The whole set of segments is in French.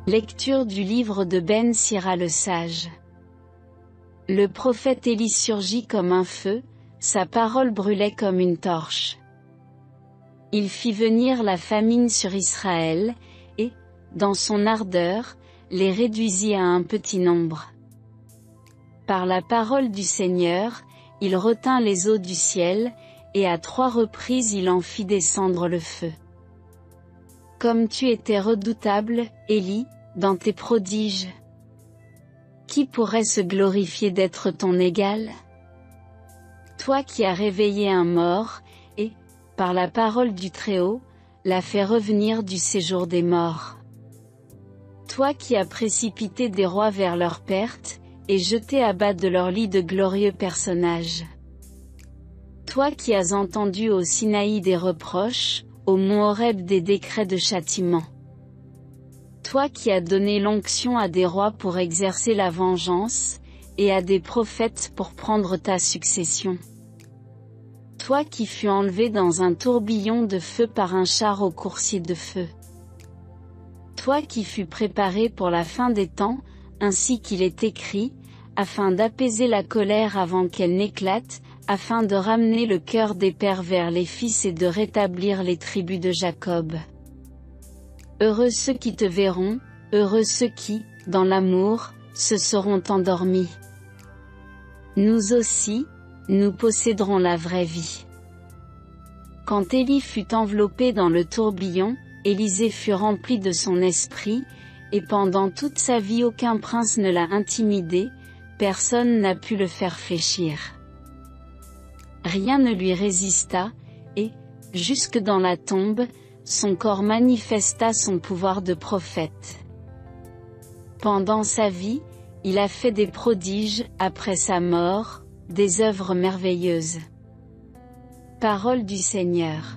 Lecture du livre de Ben Sira le sage. Le prophète Élie surgit comme un feu, sa parole brûlait comme une torche. Il fit venir la famine sur Israël, et, dans son ardeur, les réduisit à un petit nombre. Par la parole du Seigneur, il retint les eaux du ciel, et à 3 reprises il en fit descendre le feu. Comme tu étais redoutable, Élie, dans tes prodiges. Qui pourrait se glorifier d'être ton égal? Toi qui as réveillé un mort, et, par la parole du Très-Haut, l'as fait revenir du séjour des morts. Toi qui as précipité des rois vers leur perte, et jeté à bas de leur lit de glorieux personnages. Toi qui as entendu au Sinaï des reproches, au mont Horeb des décrets de châtiment. Toi qui as donné l'onction à des rois pour exercer la vengeance, et à des prophètes pour prendre ta succession. Toi qui fus enlevé dans un tourbillon de feu par un char au coursier de feu. Toi qui fus préparé pour la fin des temps, ainsi qu'il est écrit, afin d'apaiser la colère avant qu'elle n'éclate, afin de ramener le cœur des pères vers les fils et de rétablir les tribus de Jacob. Heureux ceux qui te verront, heureux ceux qui, dans l'amour, se seront endormis. Nous aussi, nous posséderons la vraie vie. Quand Élie fut enveloppé dans le tourbillon, Élisée fut rempli de son esprit, et pendant toute sa vie aucun prince ne l'a intimidé, personne n'a pu le faire fléchir. Rien ne lui résista, et, jusque dans la tombe, son corps manifesta son pouvoir de prophète. Pendant sa vie, il a fait des prodiges, après sa mort, des œuvres merveilleuses. Parole du Seigneur.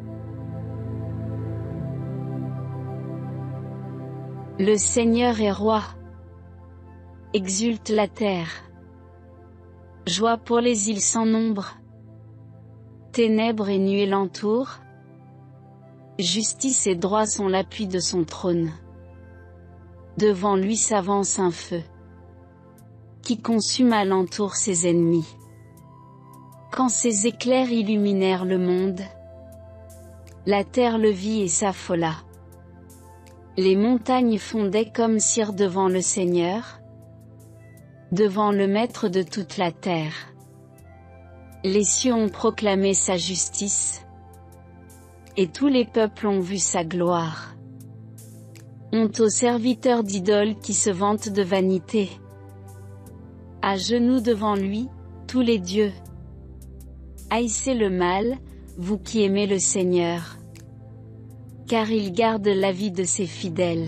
Le Seigneur est roi. Exulte la terre. Joie pour les îles sans nombre. Ténèbres et nuées l'entourent. Justice et droit sont l'appui de son trône. Devant lui s'avance un feu qui consume alentour ses ennemis. Quand ses éclairs illuminèrent le monde, la terre le vit et s'affola. Les montagnes fondaient comme cire devant le Seigneur, devant le Maître de toute la terre. Les cieux ont proclamé sa justice, et tous les peuples ont vu sa gloire. Honte aux serviteurs d'idoles qui se vantent de vanité. À genoux devant lui, tous les dieux. Haïssez le mal, vous qui aimez le Seigneur, car il garde la vie de ses fidèles.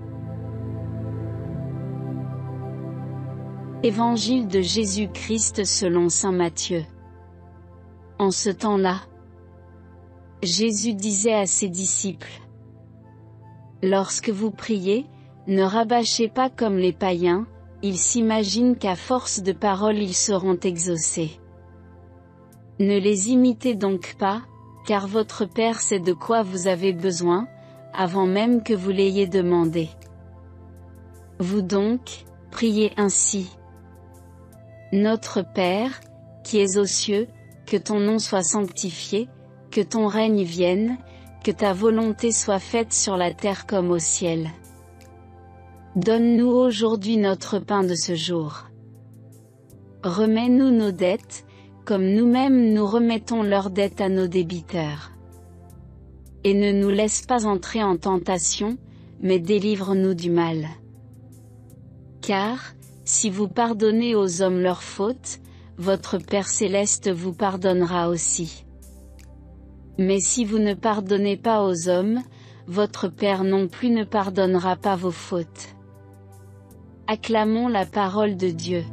Évangile de Jésus-Christ selon saint Matthieu. En ce temps-là, Jésus disait à ses disciples: lorsque vous priez, ne rabâchez pas comme les païens, ils s'imaginent qu'à force de paroles ils seront exaucés. Ne les imitez donc pas, car votre Père sait de quoi vous avez besoin, avant même que vous l'ayez demandé. Vous donc, priez ainsi. Notre Père, qui es aux cieux, que ton nom soit sanctifié, que ton règne vienne, que ta volonté soit faite sur la terre comme au ciel. Donne-nous aujourd'hui notre pain de ce jour. Remets-nous nos dettes, comme nous-mêmes nous remettons leurs dettes à nos débiteurs. Et ne nous laisse pas entrer en tentation, mais délivre-nous du mal. Car, si vous pardonnez aux hommes leurs fautes, votre Père céleste vous pardonnera aussi. Mais si vous ne pardonnez pas aux hommes, votre Père non plus ne pardonnera pas vos fautes. Acclamons la parole de Dieu.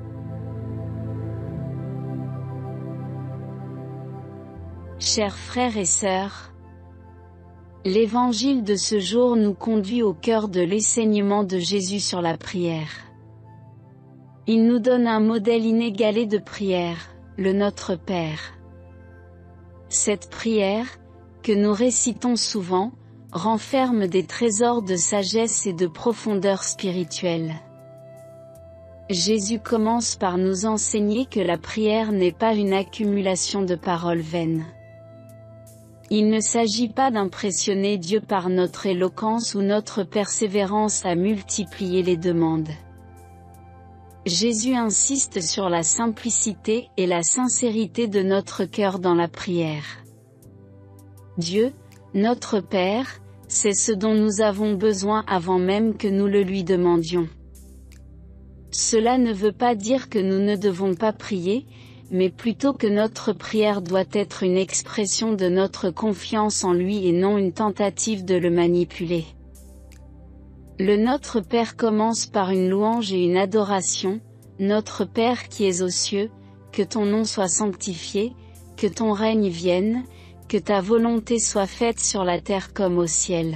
Chers frères et sœurs, l'évangile de ce jour nous conduit au cœur de l'enseignement de Jésus sur la prière. Il nous donne un modèle inégalé de prière, le Notre Père. Cette prière, que nous récitons souvent, renferme des trésors de sagesse et de profondeur spirituelle. Jésus commence par nous enseigner que la prière n'est pas une accumulation de paroles vaines. Il ne s'agit pas d'impressionner Dieu par notre éloquence ou notre persévérance à multiplier les demandes. Jésus insiste sur la simplicité et la sincérité de notre cœur dans la prière. Dieu, notre Père, sait ce dont nous avons besoin avant même que nous le lui demandions. Cela ne veut pas dire que nous ne devons pas prier, mais plutôt que notre prière doit être une expression de notre confiance en lui et non une tentative de le manipuler. Le Notre Père commence par une louange et une adoration. Notre Père qui es aux cieux, que ton nom soit sanctifié, que ton règne vienne, que ta volonté soit faite sur la terre comme au ciel.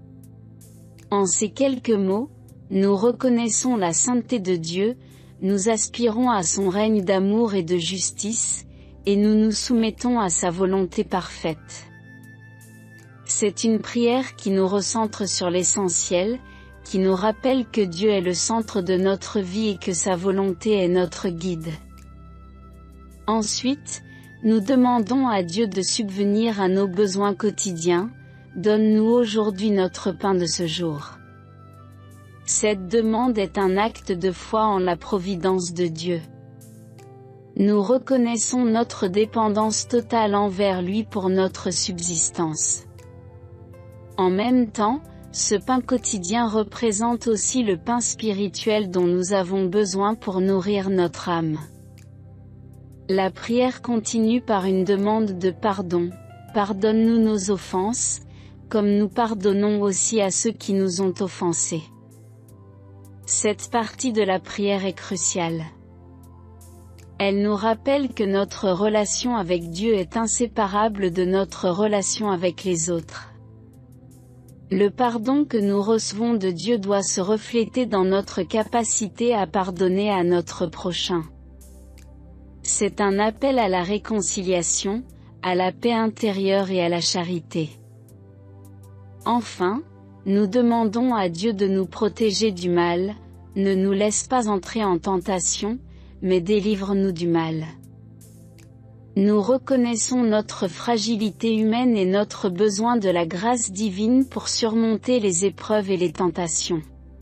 En ces quelques mots, nous reconnaissons la sainteté de Dieu, nous aspirons à son règne d'amour et de justice, et nous nous soumettons à sa volonté parfaite. C'est une prière qui nous recentre sur l'essentiel, qui nous rappelle que Dieu est le centre de notre vie et que sa volonté est notre guide. Ensuite, nous demandons à Dieu de subvenir à nos besoins quotidiens. Donne-nous aujourd'hui notre pain de ce jour. Cette demande est un acte de foi en la providence de Dieu. Nous reconnaissons notre dépendance totale envers lui pour notre subsistance. En même temps, ce pain quotidien représente aussi le pain spirituel dont nous avons besoin pour nourrir notre âme. La prière continue par une demande de pardon. Pardonne-nous nos offenses, comme nous pardonnons aussi à ceux qui nous ont offensés. Cette partie de la prière est cruciale. Elle nous rappelle que notre relation avec Dieu est inséparable de notre relation avec les autres. Le pardon que nous recevons de Dieu doit se refléter dans notre capacité à pardonner à notre prochain. C'est un appel à la réconciliation, à la paix intérieure et à la charité. Enfin, nous demandons à Dieu de nous protéger du mal. Ne nous laisse pas entrer en tentation, mais délivre-nous du mal. Nous reconnaissons notre fragilité humaine et notre besoin de la grâce divine pour surmonter les épreuves et les tentations.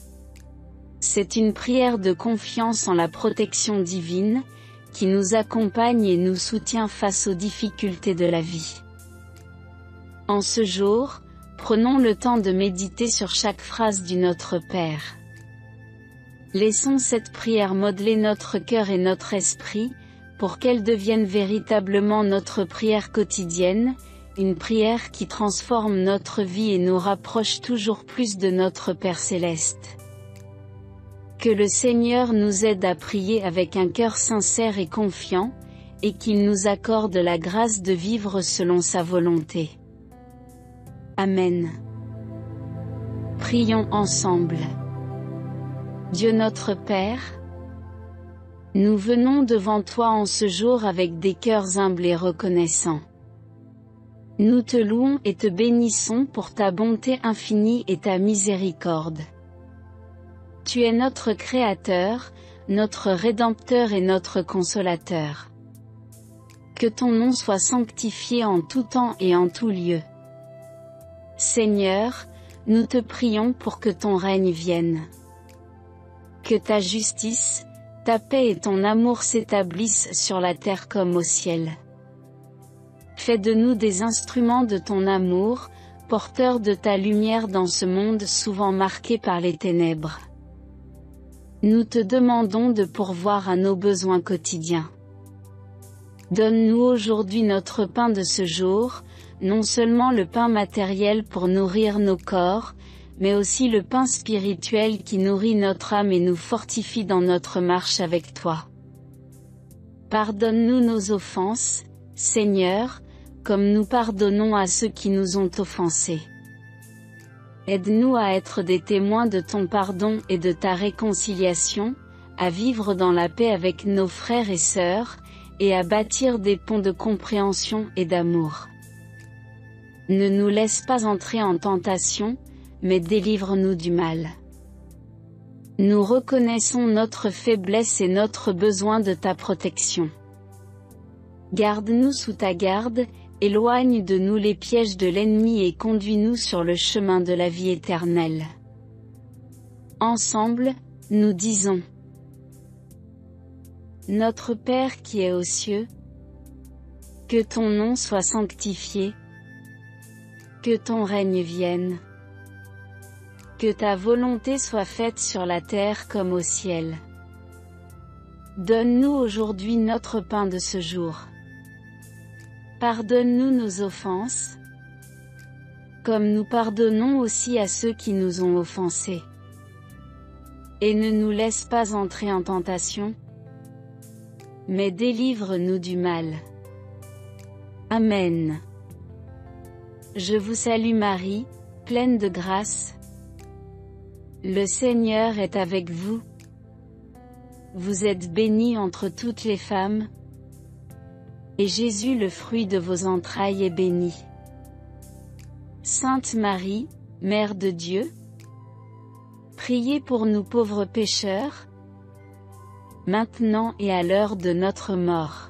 C'est une prière de confiance en la protection divine, qui nous accompagne et nous soutient face aux difficultés de la vie. En ce jour, prenons le temps de méditer sur chaque phrase du Notre Père. Laissons cette prière modeler notre cœur et notre esprit, pour qu'elle devienne véritablement notre prière quotidienne, une prière qui transforme notre vie et nous rapproche toujours plus de notre Père céleste. Que le Seigneur nous aide à prier avec un cœur sincère et confiant, et qu'il nous accorde la grâce de vivre selon sa volonté. Amen. Prions ensemble. Dieu notre Père, nous venons devant toi en ce jour avec des cœurs humbles et reconnaissants. Nous te louons et te bénissons pour ta bonté infinie et ta miséricorde. Tu es notre Créateur, notre Rédempteur et notre Consolateur. Que ton nom soit sanctifié en tout temps et en tout lieu. Seigneur, nous te prions pour que ton règne vienne. Que ta justice, ta paix et ton amour s'établissent sur la terre comme au ciel. Fais de nous des instruments de ton amour, porteurs de ta lumière dans ce monde souvent marqué par les ténèbres. Nous te demandons de pourvoir à nos besoins quotidiens. Donne-nous aujourd'hui notre pain de ce jour, non seulement le pain matériel pour nourrir nos corps, mais aussi le pain spirituel qui nourrit notre âme et nous fortifie dans notre marche avec toi. Pardonne-nous nos offenses, Seigneur, comme nous pardonnons à ceux qui nous ont offensés. Aide-nous à être des témoins de ton pardon et de ta réconciliation, à vivre dans la paix avec nos frères et sœurs, et à bâtir des ponts de compréhension et d'amour. Ne nous laisse pas entrer en tentation, mais délivre-nous du mal. Nous reconnaissons notre faiblesse et notre besoin de ta protection. Garde-nous sous ta garde, éloigne de nous les pièges de l'ennemi et conduis-nous sur le chemin de la vie éternelle. Ensemble, nous disons: Notre Père qui es aux cieux, que ton nom soit sanctifié, que ton règne vienne, que ta volonté soit faite sur la terre comme au ciel. Donne-nous aujourd'hui notre pain de ce jour. Pardonne-nous nos offenses, comme nous pardonnons aussi à ceux qui nous ont offensés. Et ne nous laisse pas entrer en tentation, mais délivre-nous du mal. Amen. Je vous salue Marie, pleine de grâce. Le Seigneur est avec vous. Vous êtes bénie entre toutes les femmes, et Jésus, le fruit de vos entrailles, est béni. Sainte Marie, Mère de Dieu, priez pour nous pauvres pécheurs, maintenant et à l'heure de notre mort.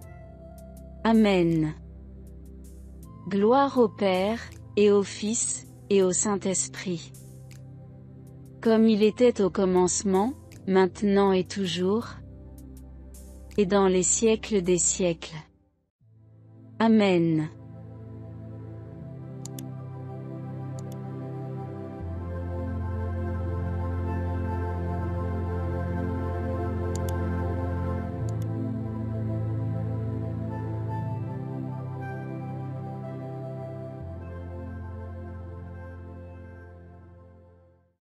Amen. Gloire au Père, et au Fils, et au Saint-Esprit. Comme il était au commencement, maintenant et toujours, et dans les siècles des siècles. Amen.